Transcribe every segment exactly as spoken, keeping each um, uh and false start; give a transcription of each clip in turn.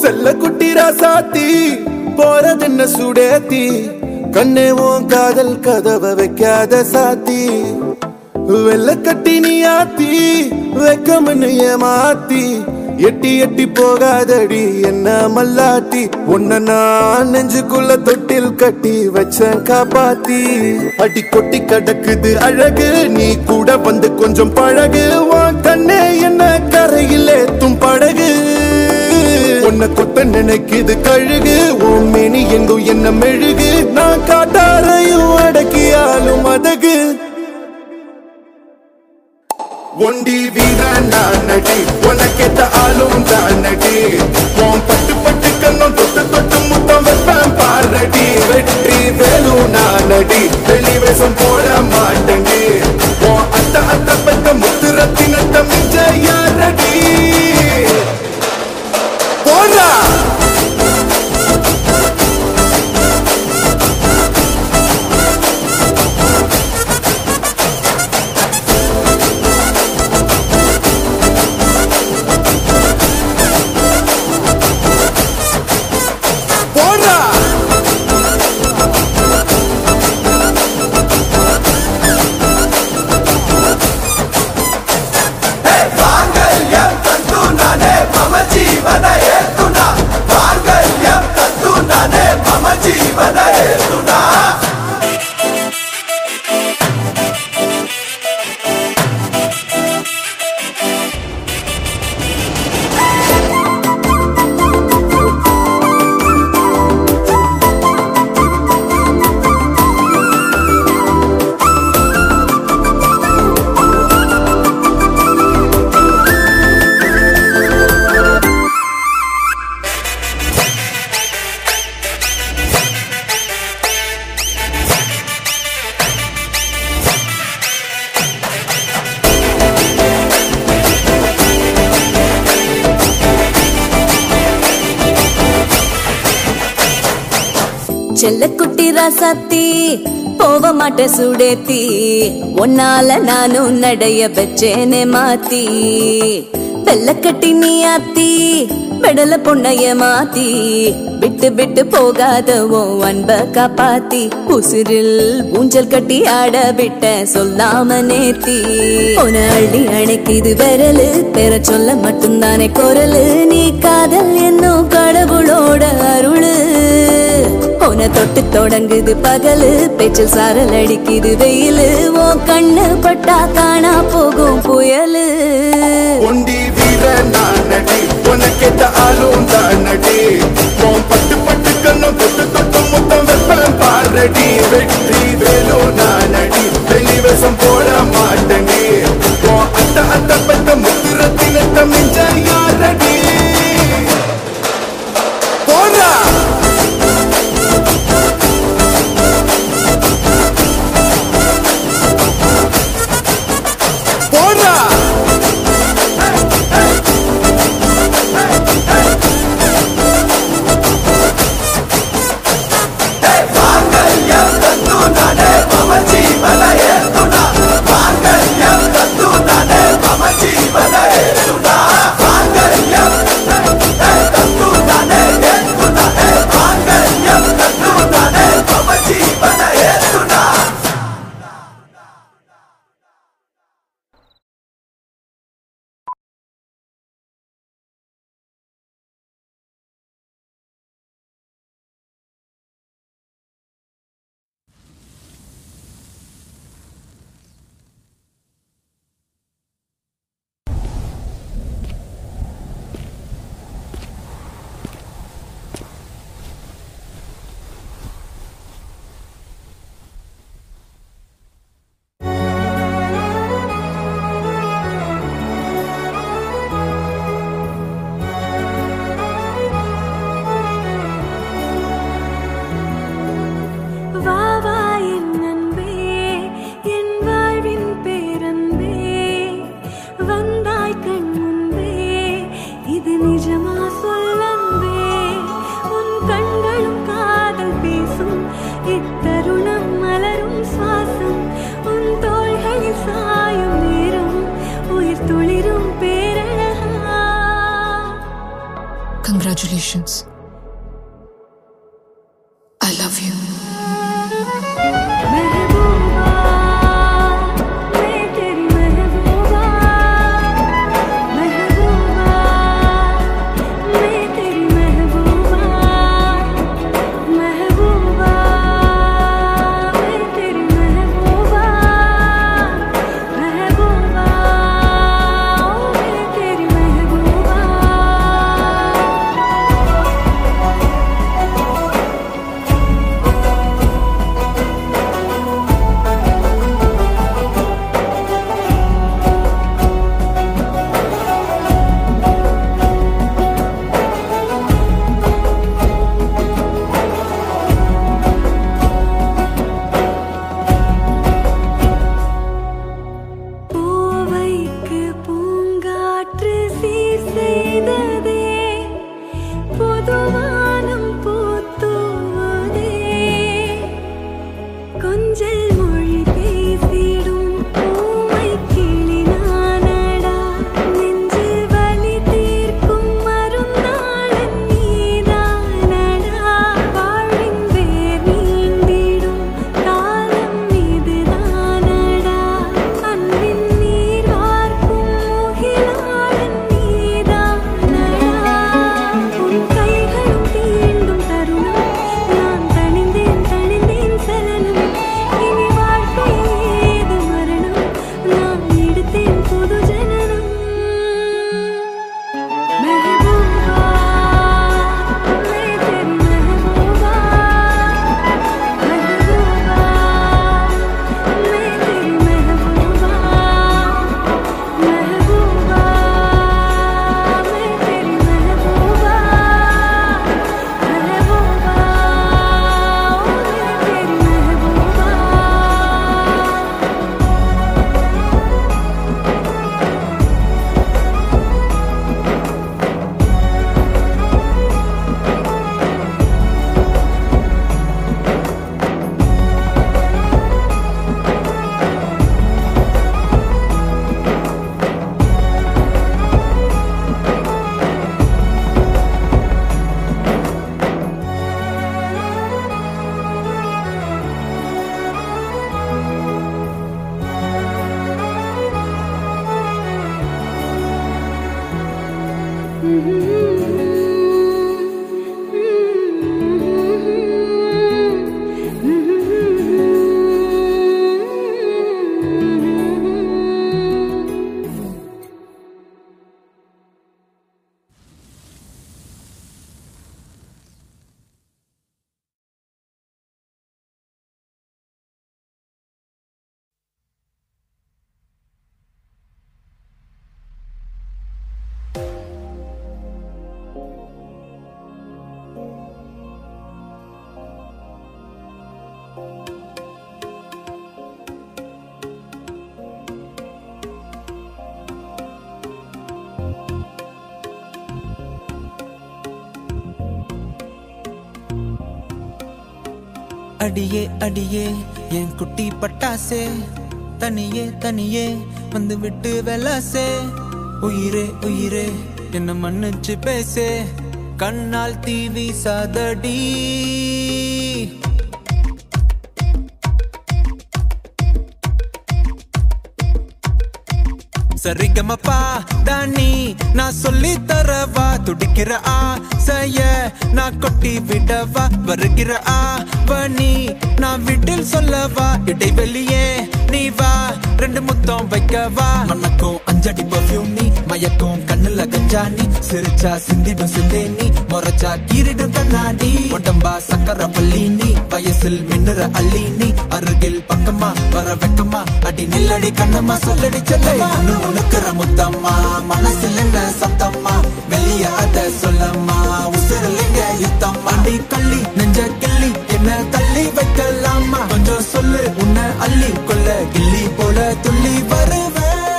செல்ல குட்டி ராசாத்தி போறதென்ன சுடேத்தி கண்ணே உன் காதல் கதவை வைக்காத சாத்தி வெள்ள கட்டி நீ ஆத்தி வெக்கமன்னு ஏமாத்தி எட்டி எட்டி போகாதடி என்ன மல்லாட்டி உன்ன நான் நெஞ்சுக்குள்ள தொட்டில் கட்டி வச்சேன் காப்பாத்தி அடி கொட்டி கடக்குது அழகு நீ கூட வந்து கொஞ்சம் பழகு உன் கண்ணே என்ன கரையில் ஏத்தும் படகு உன்னை கொத்த நினைக்குது கழுகு உன் மேனி எங்கும் என்ன மெழுகு நான் காட்டாரையும் அடக்கியாலும் அதகு ஒண்டி வீரன் நான் நடி உனக்கேத்த ஆளும் தான் நடி உன் பட்டு பட்டு கண்ணும் தொட்டு தொட்டு முத்தம் வைப்பேன் பாரடி வெற்றி வேலும் நான் நடி வெளி வேஷம் போட மாட்டேன் உன் அத்த அத்த பத்த முத்து ரத்தினத்த மிஞ்ச யாரடி போடா செல்ல குட்டி ராசாத்தி போவ மாட்ட சுடேத்தி ஒன்னால நானும் நடைய பெச்சேனே மாத்தி வெள்ள கட்டி நீ ஆத்தி பெடல பொண்ணைய மாத்தி விட்டு விட்டு போகாத ஓ அன்ப காப்பாத்தி உசிரில் ஊஞ்சல் கட்டி ஆட விட்ட சொல்லாம நேத்தி உன அள்ளி அணைக்குது விரலு பெற சொல்ல மட்டும்தானே குரலு நீ காதல் என்னும் கடவுளோட அருளு உன தொட்டு தொடங்குது பகலு பேச்சில் சாரல் அடிக்குது வெயிலு ஓ கண்ணு பட்டா காணா போகும் புயலு ஒண்டி வீரன் நான் நடி உனக்கேத்த ஆளும் தான் நடி உன் பட்டு பட்டு கண்ணும் தொட்டு தொட்டு முத்தம் வைப்பேன் பாரடி வெற்றி வேலும் நான் நடி வெளி வேஷம் போட மாட்டேன் உன் அத்த அத்த பத்த முத்து ரத்தினத்த மிஞ்ச யாரடி போடா Mama G, Congratulations. I love you. அடியே அடியே என் குட்டி பட்டாசே தனியே தனியே வந்து விட்டு வெலாசே உயிரே உயிரே என்ன மன்னிச்சு பேசே கண்ணால் தீவி சாதடி சரிகமப்பா தானி நான் சொல்லி தரவா துடிக்கிற ஆசைய நான் கொட்டி விடவா வருகிற ஆவணி நான் வீட்டில் சொல்லவா இடைவெளியே நீ வா ரெண்டு முத்தம் வைக்கவா மனக்கும் அஞ்சடி பர்ஃபியூம் நீ மயக்கும் கண்ணுல கஞ்சாணி சிரிச்சா சிந்திடும் சிந்தேனி முறைச்சா கீரிடும் கண்ணாடி உடம்பா சக்கர பள்ளி நீ வயசில் மின்னுற அள்ளி நீ அருகில் பக்கமா வர வெக்கமா அடி நில்லடி கண்ணம்மா சொல்லடி செல்லமா உனக்குற முத்தம்மா மனசில் என்ன சத்தம்மா வெளிய அத சொல்லம்மா உசிரலிங்க யுத்தம்மா அடி கள்ளி நெஞ்ச கிள்ளி என்ன தள்ளி வைக்கலாமா கொஞ்சம் சொல்லு உன்னை அள்ளி கொள்ள கிள்ளி போல துள்ளி வருவேன்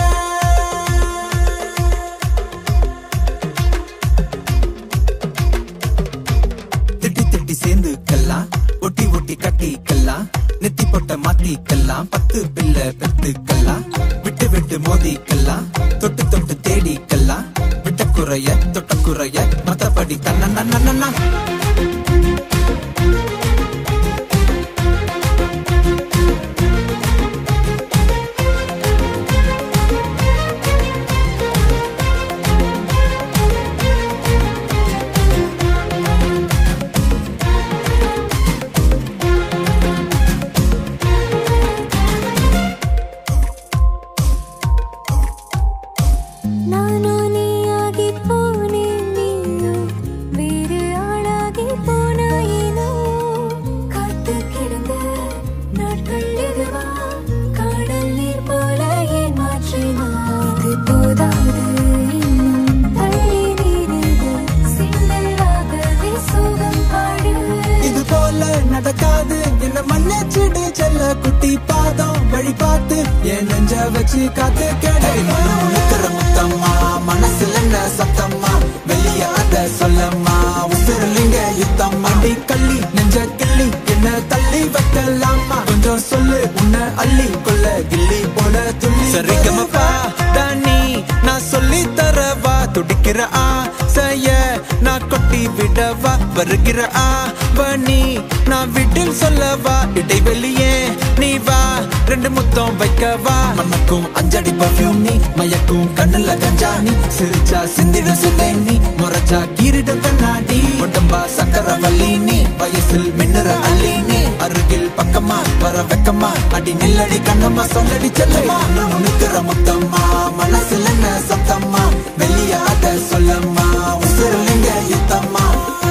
திட்டி திட்டி சேர்ந்துக்கலாம் ஒட்டி ஒட்டி கட்டிக்கலாம் நெத்தி போட்ட மாத்திக்கலாம் பத்து பிள்ளை பெத்துக்கலாம் விட்டு விட்டு மோதிக்கலாம் தொட்டு தொட்டு தேடிக்கலாம் விட்டக்குற குறைய தொட்ட குறைய மத்தபடி தன்ன நடக்காது என்ன மன்னிச்சிடு செல்ல குட்டி பாதம் வழி பார்த்து என் நெஞ்ச வச்சு காத்து கேடை உனக்குற முத்தம்மா மனசுல என்ன சத்தம்மா வெளிய அத சொல்லம்மா உசுரலிங்க யுத்தம் அடி கள்ளி நெஞ்ச கிள்ளி என்ன தள்ளி வைக்கலாமா கொஞ்சம் சொல்லு உன்னை அள்ளி கொள்ள கிள்ளி போல துள்ளி சரிகமப்பா தானி நான் சொல்லி தரவா துடிக்கிற ஆசைய நான் கொட்டி விடவா வருகிற ஆவணி நான் வீட்டில் சொல்லவா இடைவெளியே நீ வா ரெண்டு முத்தம் வைக்கவா மனக்கும் அஞ்சடி பர்ஃபியூம் நீ மயக்கும் கண்ணுல கஞ்சா நீ சிரிச்சா சிந்திட சிந்தை நீ முறைச்சா கீரிடும் கண்ணாடி உடம்பா சக்கர வள்ளி நீ வயசில் மின்னுற அள்ளி நீ அருகில் பக்கமா வர வெக்கமா அடி நில்லடி கண்ணம்மா சொல்லடி செல்லம்மா உனக்குற முத்தம்மா மனசுல என்ன சத்தம்மா வெளிய அத சொல்லம்மா உசுரலிங்க யுத்தம்மா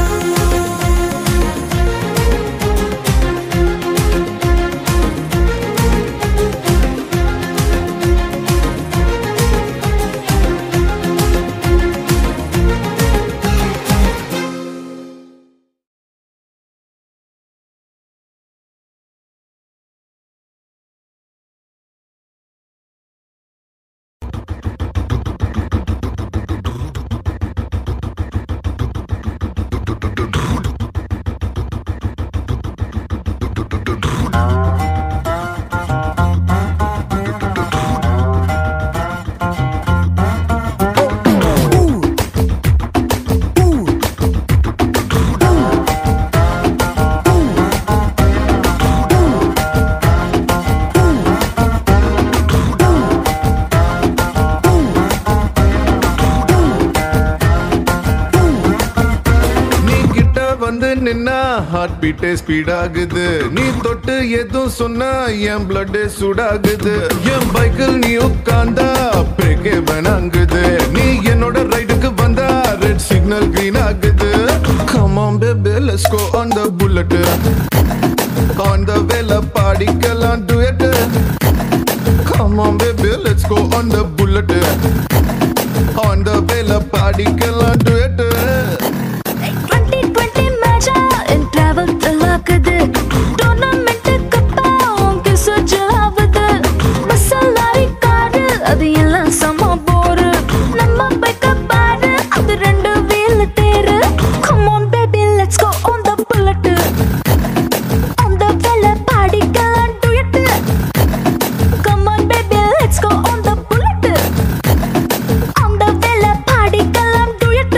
ஹார்ட் பீட்டே ஸ்பீட் ஆகுது நீ தொட்டு எதுவும் சொன்னா என் பிளட் சூடாகுது என் பைக்கில் நீ உட்கார்ந்தா பிரேக்கே வேணாங்குது நீ என்னோட ரைடுக்கு வந்தா ரெட் சிக்னல் கிரீன் ஆகுது come on baby let's go on the bullet on the vela பாடிக்கலாம் duet come on baby let's go on the bullet on the vela பாடிக்கலாம் duet twenty twenty மேஜா in travel தலாக்குது tournament கப்பா உங்க சுஜாவது மசாலாரி car அது எல்லாம் சம போரு நம்ம பைக்க பாரு அது ரெண்டு வீல் தேரு come on baby let's go on the bullet on the vela பாடிக்கலாம் duet come on baby let's go on the bullet on the vela பாடிக்கலாம் duet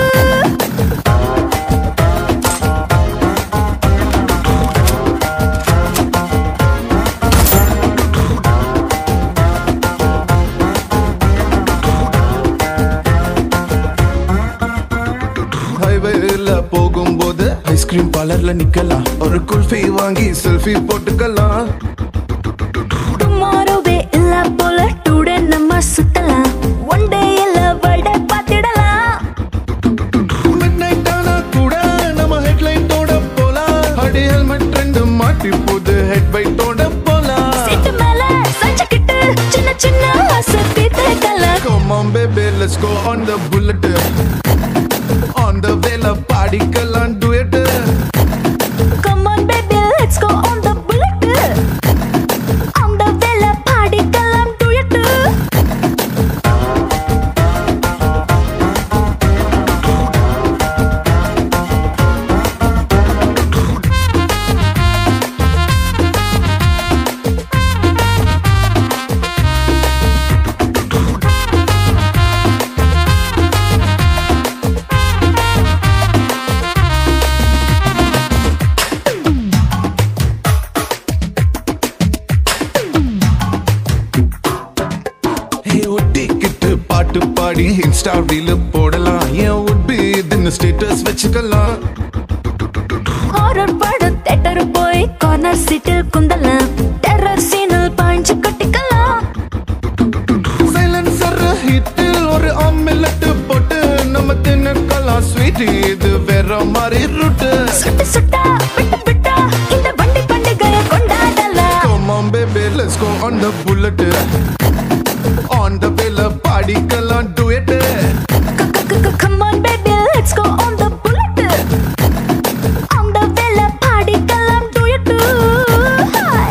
போகும்போது ஐஸ்கிரீம் பார்லர்ல நிக்கலாம் ஒரு குல்ஃபி வாங்கி செல்ஃபி போட்டுக்கலாம் டுமாரோவே இல்ல போல டுடே நம்ம சுத்தலாம் ஒன் டே இல்ல வட பாத்திடலாம் மிட்நைட் ஆனா கூட நம்ம ஹெட்லைட்டோட போலாம் அடி ஹெல்மெட் ரெண்டு மாட்டி போது ஹெட் பைட்டோட போலாம் சீட்டு மேல சஞ்சக்கிட்டு சின்ன சின்ன ஆசை தீர்த்துக்கலாம் come on baby let's go on the bullet on the vela பாடிக்கலாம் duet come on baby let's go on the bullet on the vela பாடிக்கலாம் duet இன்ஸ்டா ரீல் போடலாம் ஏன் would be இதுன்னு ஸ்டேட்டஸ் வச்சுக்கலாம் ஹாரர் படம் தியேட்டர் போய் corner சீட்டில் குந்தலாம் டெரர் சீனில் பாஞ்சு கட்டிக்கலாம் சைலன்சர் ஹிட்டில் ஒரு ஆம்லெட் போட்டு நம்ம தின்னக்கலாம் ஸ்வீட் இது வேற மாதிரி ரூட் சுட்டு சுட்டா விட்டு விட்டா இந்த வண்டி பண்டிகையை கொண்டாடலாம் Come on baby let's go on the bullet on the wheel பாடிக்கலாம் duet Come on baby let's go on the bullet on the wheel பாடிக்கலாம் duet Hi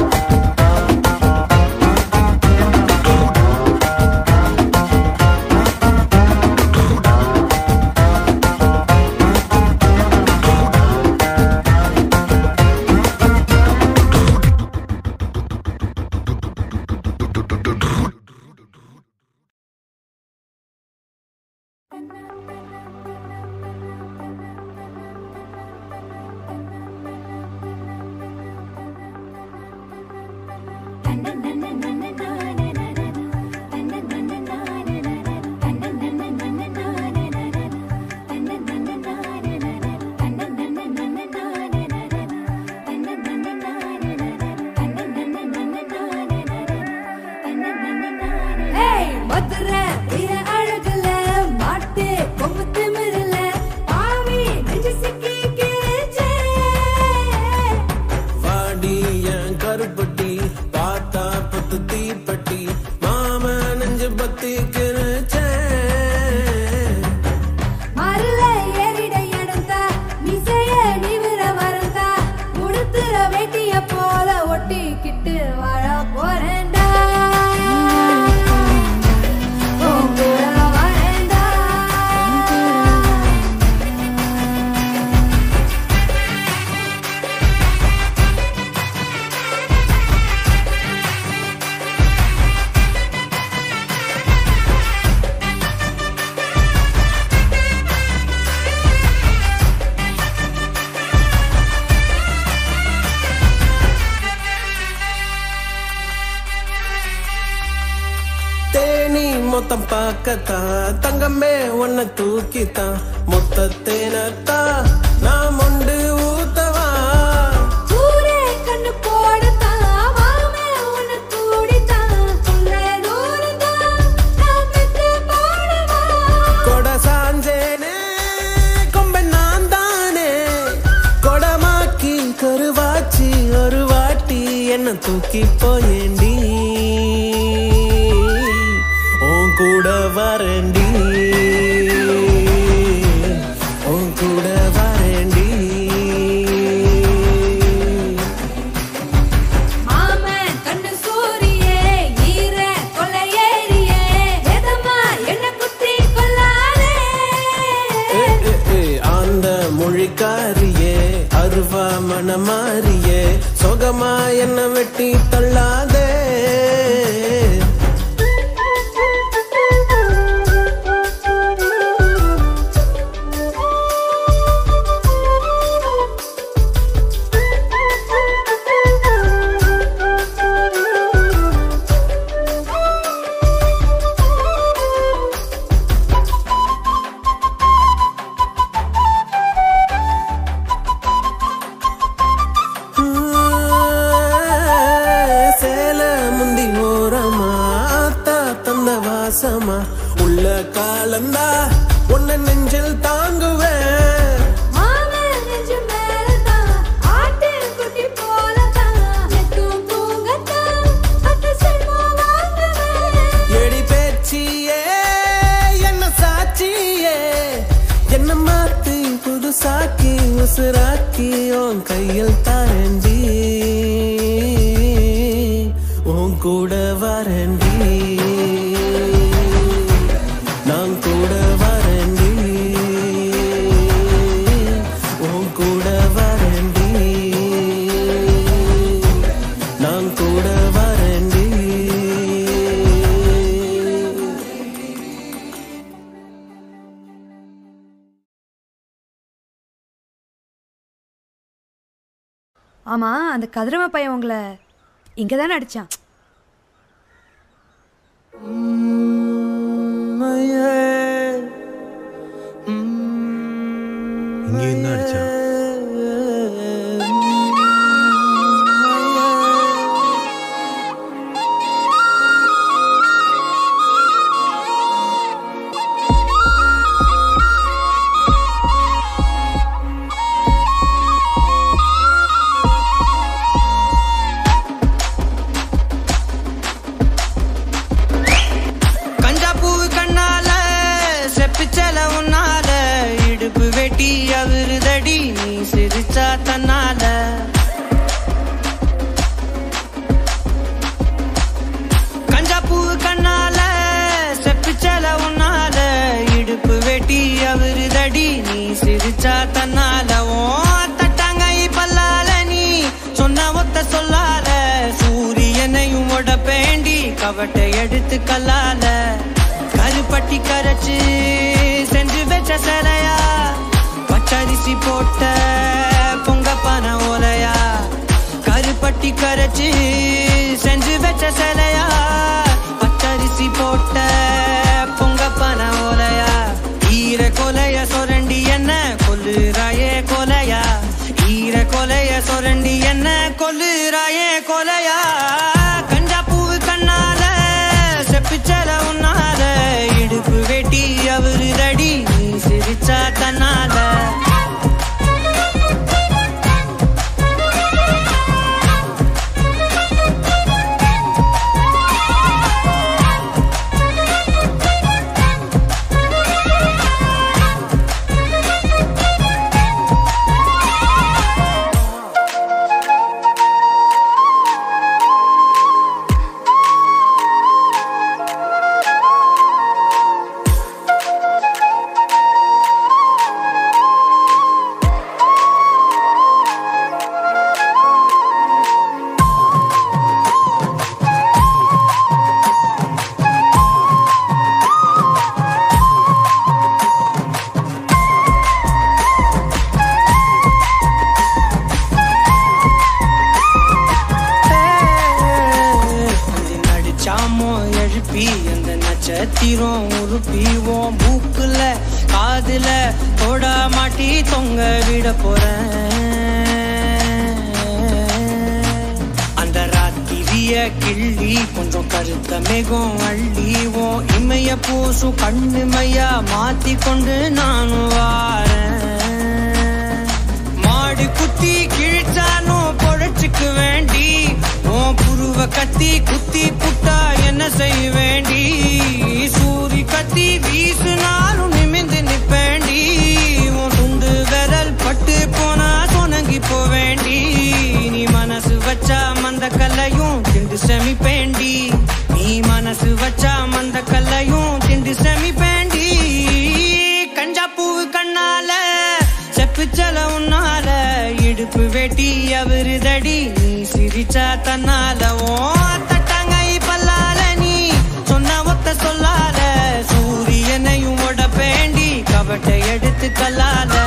மொத்தம் பார்க்கத்தான் தங்கமே உன்னை தூக்கித்தான் மொத்த தேனத்தான் நான் மொண்டு ஊத்தவா ஊரே கண்ணு போடத்தான் வாமே உன்னை கூடித்தான் சொல்ல தூரத்தான் நான் பெற்று போடவா கொட சாஞ்சேனே கொம்பை நான் தானே கொடமாக்கி கருவாச்சி ஒரு வாட்டி என்ன தூக்கி போயேண்டி கூட வரண்டி உன் கூட வரண்டி மாமன் கண்ணு சூரியே ஈர கொள்ளையேறியே எதமா என்ன குத்தி கொள்ளாதே அந்த மொழிக்காரியே அருவா மனமாரியே சொகமா என்ன வெட்டி தள்ளாதே உள்ள காலந்தா உன்னை நெஞ்சில் தாங்குவேன் மாமன் நெஞ்சு மேலதான் ஆட்டு குட்டி போலதான் எட்டும் தூங்கத்தான் பத்து செல்வா வாங்குவேன் எடி பேச்சியே என்ன சாட்சியே என்ன மாத்தி புதுசாக்கி உசுராக்கி உன் கையில் தாரண்டி உன் கூட வரண்டி நான் கூட வரண்டி உன் கூட வரண்டி நான் கூட வரண்டி ஆமா அந்த கதிரவ பையன் உங்களை இங்க தானே அடிச்சான்? Mm, yeah. இங்கேயும் தான் அடிச்சான். தன்னால கஞ்சா பூ கண்ணால செப்பிச்சல உன்னால இடுப்பு வெட்டி அவருதடி நீ சிரிச்சா தன்னால ஓ தட்டாங்கை பல்லால நீ சொன்ன ஒத்த சொல்லால சூரியனையும் உடப்பேண்டி கவட்டை எடுத்து கல்லால கருப்பட்டி கரைச்சு செஞ்சு வச்ச சிலையா பச்சரிசி போட்ட பொங்கப்பான ஓலையா கருப்பட்டி கரைச்சு செஞ்சு வச்ச சிலையா பச்சரிசி போட்ட பொங்கப்பான ஓலையா ஈர கொலைய சொரண்டி என்ன கொல்லுறாயே கொலையா ஈர கொலைய சொரண்டி என்ன கொல்லுறாயே கொலையா கஞ்சா பூவு கண்ணால செப்பிச்சல உன்னால இடுப்பு வெட்டி அவருதடி நீ சிரிச்சா தன்னால நட்சத்திரம் உருப்பிவோம் பூக்குல காதுல தோட மாட்டி தொங்க விட போறேன் அந்த ராத்திரிய கிள்ளி கொஞ்சம் கருத்த மேகம் அள்ளிவோம் இமைய பூசும் கண்ணுமையா மாத்தி கொண்டு நானும் வாரேன் மாடு குத்தி கிழிச்சானும் பொழைச்சுக்கு வேண்டி உன் புருவ கத்தி குத்தி புட்டா என்ன செய்ய வேண்டி சூரி கத்தி வீசுனாலும் நிமிந்து நிப்பேண்டி உன் துண்டு விரல் பட்டு போனா சொனங்கி போவேண்டி நீ மனசு வச்சா மந்த கல்லையும் திண்டு செமிப்பேண்டி நீ மனசு வச்சா மந்த கல்லையும் திண்டு செமிப்பேண்டி கஞ்சா பூவு கண்ணால செப்பிச்சல உன்னால இடுப்பு வெட்டி அவருதடி நீ சிரிச்சா தன்னால ஓ தட்டாங்கை பல்லால நீ சொன்ன ஒத்த சொல்லால சூரியனையும் உடப்பேண்டி கவட்டை எடுத்து கல்லால